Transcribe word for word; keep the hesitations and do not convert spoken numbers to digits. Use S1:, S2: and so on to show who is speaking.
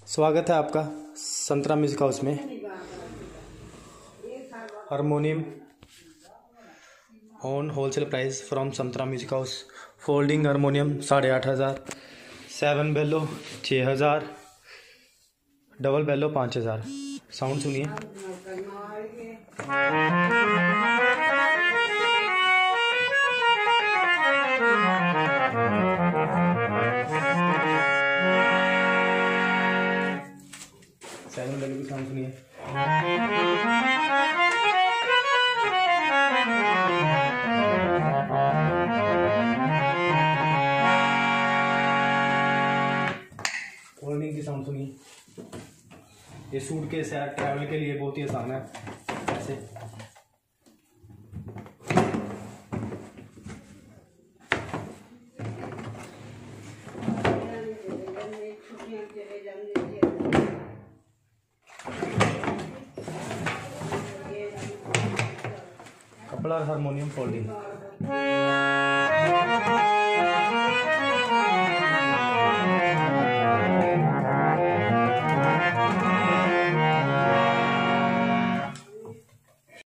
S1: स्वागत है आपका संतरा म्यूजिक हाउस में। Harmonium on wholesale price from Santra music house. Folding harmonium साढ़े आठ हज़ार, सेवन बेलो छः हज़ार, डबल बेलो पाँच हज़ार। साउंड सुनिए। सेवन बेलो की साउंड सुनिए। फोल्डिंग की साउंड सुनिए। ये सूट के साथ ट्रैवल के लिए बहुत ही आसान है। ऐसे कपड़ा हारमोनियम फोल्डिंग।